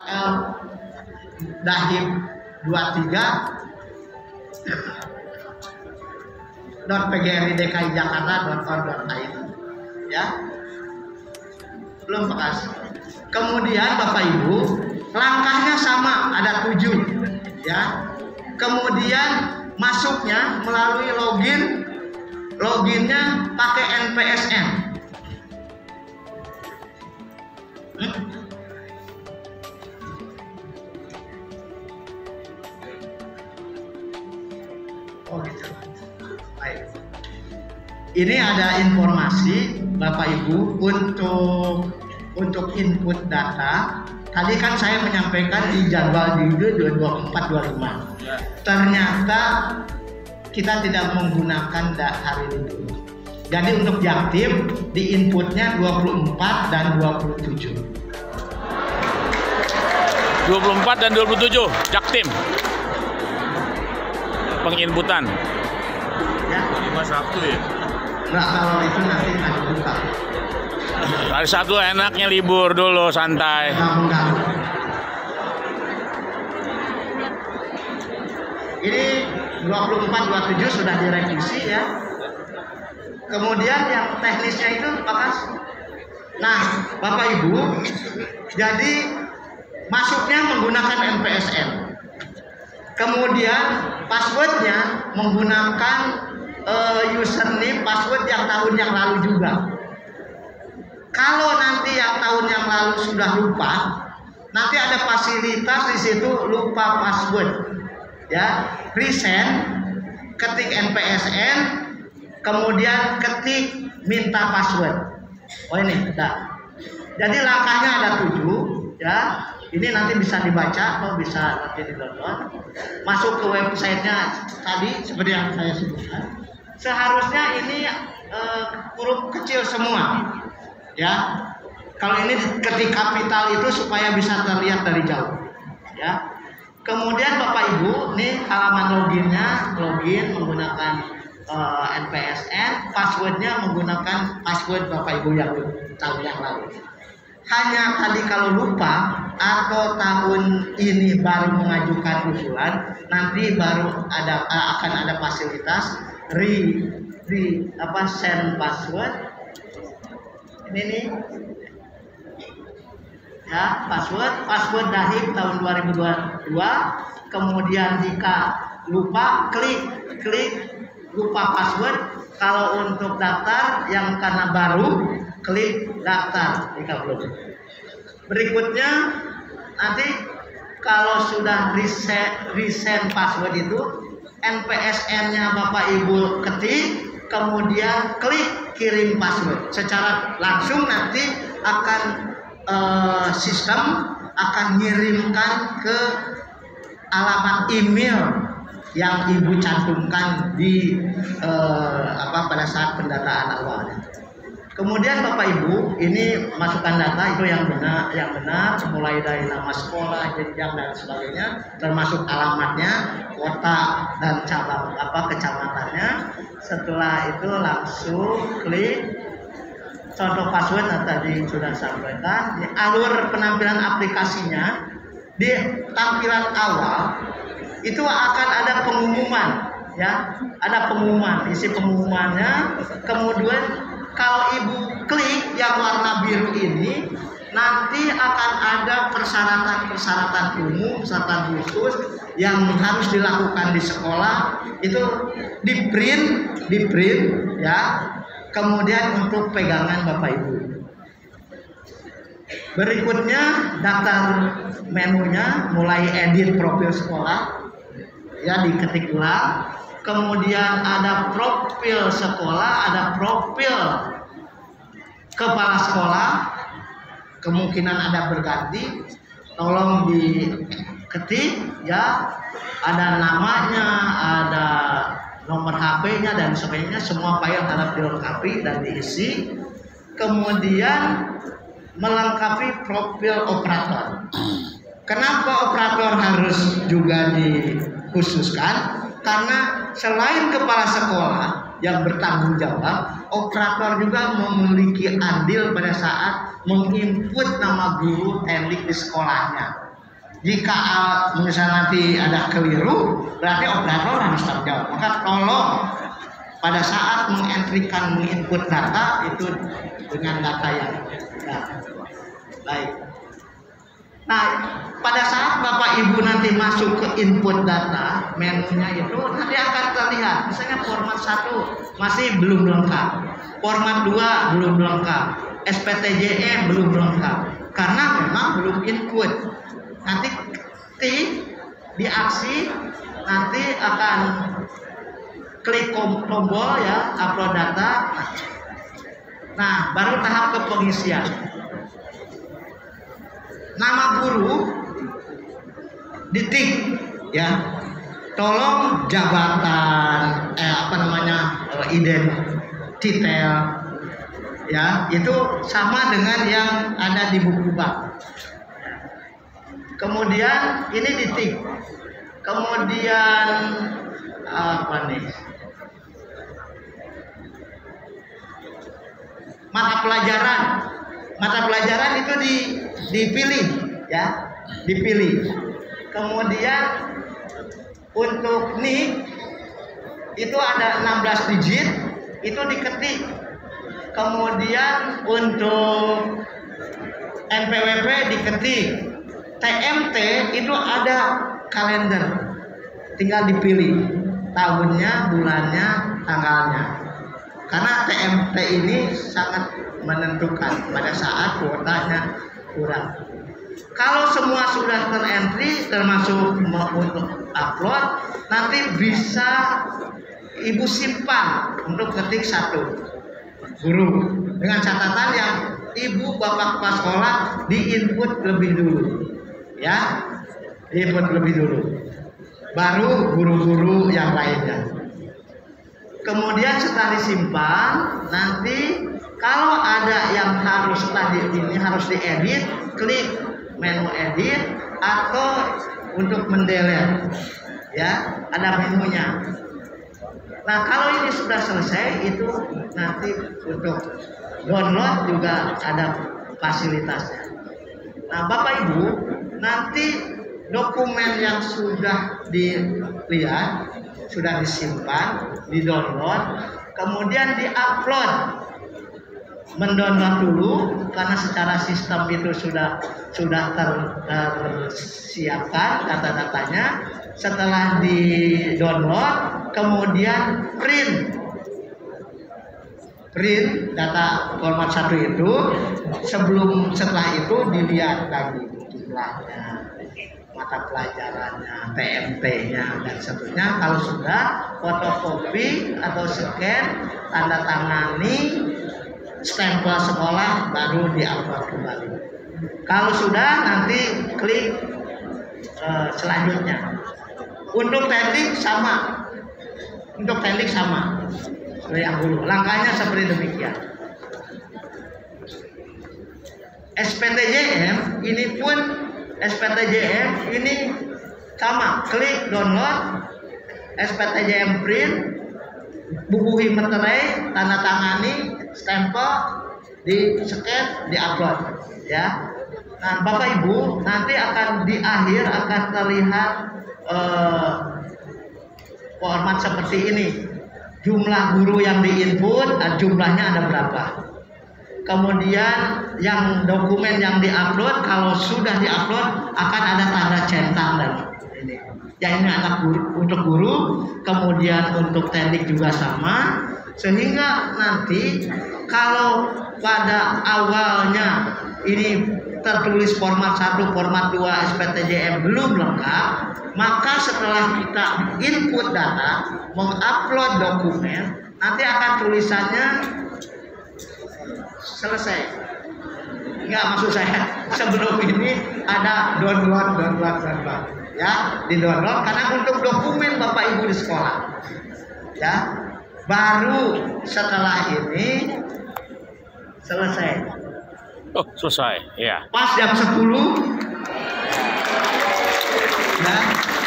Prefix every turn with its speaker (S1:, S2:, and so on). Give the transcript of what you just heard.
S1: L Dahib 23 .pgri.dki-jakarta.or.id ya. Belum bekas. Kemudian Bapak Ibu, langkahnya sama, ada 7 ya. Kemudian masuknya melalui loginnya pakai NPSN. Oh gitu. Baik. Ini ada informasi Bapak Ibu untuk input data. Tadi kan saya menyampaikan di jadwal di 24-25. Ternyata kita tidak menggunakan hari libur. Jadi untuk Jaktim di inputnya 24 dan 27.
S2: 24 dan 27 Jaktim penginputan
S1: Ya,
S3: 5 Sabtu ya?
S1: enggak, kalau itu nanti ada buka.
S2: hari Sabtu enaknya libur dulu santai.
S1: Nggak mengganggu. Ini 24-27 sudah direvisi ya. Kemudian yang teknisnya itu Pak. Nah, Bapak Ibu, jadi masuknya menggunakan NPSN. Kemudian passwordnya menggunakan username password yang tahun yang lalu juga. Kalau nanti yang tahun yang lalu sudah lupa, nanti ada fasilitas di situ lupa password. Ya, resend, ketik NPSN, kemudian ketik minta password. Oh ini, nah. Jadi langkahnya ada 7, ya. Ini nanti bisa dibaca atau bisa nanti di-download. Masuk ke websitenya tadi seperti yang saya sebutkan. Seharusnya ini huruf kecil semua, ya. Kalau ini ketik kapital itu supaya bisa terlihat dari jauh, ya. Kemudian Bapak Ibu, nih halaman login menggunakan NPSN, passwordnya menggunakan password Bapak Ibu yang tahun yang lalu. Hanya tadi kalau lupa atau tahun ini baru mengajukan usulan, nanti baru akan ada fasilitas send password. Ini nih. Ya, password Dahib tahun 2022. Kemudian jika lupa klik lupa password. Kalau untuk daftar yang karena baru klik daftar jika belum. Berikutnya nanti kalau sudah resend password itu NPSN-nya Bapak Ibu ketik, kemudian klik kirim password. Secara langsung nanti akan sistem akan mengirimkan ke alamat email yang Ibu cantumkan di pada saat pendataan awal. Kemudian Bapak Ibu, ini masukkan data itu yang benar, mulai dari nama sekolah, jenjang dan sebagainya, termasuk alamatnya, kota dan cabang kecamatannya. Setelah itu langsung klik contoh password yang tadi sudah sampaikan. Di alur penampilan aplikasinya, di tampilan awal itu akan ada pengumuman, ya, ada pengumuman, isi pengumumannya. Kemudian kalau Ibu klik yang warna biru ini, nanti akan ada persyaratan umum, persyaratan khusus yang harus dilakukan di sekolah. Itu di print, ya. Kemudian untuk pegangan Bapak Ibu. Berikutnya daftar menunya, mulai edit profil sekolah, ya, diketik ulang. Kemudian ada profil sekolah, ada profil kepala sekolah. Kemungkinan ada berganti, tolong diketik, ya. Ada namanya, ada nomor HP-nya dan sebagainya, semua file harus dilengkapi dan diisi. Kemudian melengkapi profil operator. Kenapa operator harus juga dikhususkan? Karena selain kepala sekolah yang bertanggung jawab, operator juga memiliki andil pada saat menginput nama guru teknik di sekolahnya. Jika misalnya nanti ada keliru, berarti operator harus tanggung jawab. Maka tolong pada saat menginput data itu dengan data yang baik. Nah, pada saat Bapak Ibu nanti masuk ke input data, menunya itu nanti akan terlihat. Misalnya format 1 masih belum lengkap, format 2 belum lengkap, SPTJM belum lengkap, karena memang belum input. Nanti di aksi nanti akan klik tombol ya, upload data. Nah, baru tahap kepengisian. Nama guru ditik ya. Tolong jabatan identitel ya, itu sama dengan yang ada di buku bank. Kemudian ini ditik. Kemudian mata pelajaran itu dipilih ya, dipilih. Kemudian untuk NIK itu ada 16 digit, itu diketik. Kemudian untuk NPWP diketik. TMT itu ada kalender, tinggal dipilih tahunnya, bulannya, tanggalnya. Karena TMT ini sangat menentukan pada saat kuotanya kurang. Kalau semua sudah terentry, termasuk untuk upload, nanti bisa Ibu simpan untuk ketik 1 guru dengan catatan yang Ibu Bapak kepala sekolah diinput lebih dulu ya, diinput lebih dulu, baru guru-guru yang lainnya. Kemudian setelah disimpan, nanti kalau ada yang harus tadi ini harus diedit, klik menu edit atau untuk mendelete ya, ada menunya. Nah, kalau ini sudah selesai, itu nanti untuk download juga ada fasilitasnya. Nah, Bapak Ibu, nanti dokumen yang sudah dilihat, sudah disimpan, di-download, kemudian di-upload. Mendownload dulu karena secara sistem itu sudah tersiapkan data-datanya. Setelah di-download, kemudian print data format 1 itu. Setelah itu dilihat lagi jumlahnya, mata pelajarannya, TMT-nya dan seterusnya. Kalau sudah, fotokopi atau scan, tanda tangani, stempel sekolah, baru diupload kembali. Kalau sudah, nanti klik selanjutnya. Untuk teknik sama, seperti yang dulu. Langkahnya seperti demikian. SPTJM ini sama, klik download, SPTJM print, buku materai, tanda tangani, stempel, di scan, di upload ya. Nah, Bapak Ibu, nanti akan di akhir akan terlihat format seperti ini. Jumlah guru yang diinput, jumlahnya ada berapa. Kemudian yang dokumen yang diupload, kalau sudah diupload akan ada tanda centang dan ini. Ya, ini anak guru, untuk guru, kemudian untuk teknik juga sama, sehingga nanti kalau pada awalnya ini tertulis format 1, format 2 SPTJM belum lengkap, maka setelah kita input data, mengupload dokumen, nanti akan tulisannya selesai. Enggak, maksud saya sebelum ini ada download ya, di download karena untuk dokumen Bapak Ibu di sekolah ya. Baru setelah ini selesai.
S2: Oh, selesai ya.
S1: Pas jam 10 ya,